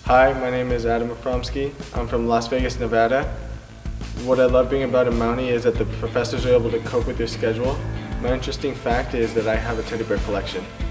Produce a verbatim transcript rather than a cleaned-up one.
Hi, my name is Adam Afromsky. I'm from Las Vegas, Nevada. What I love being about a Mountie is that the professors are able to cope with your schedule. My interesting fact is that I have a teddy bear collection.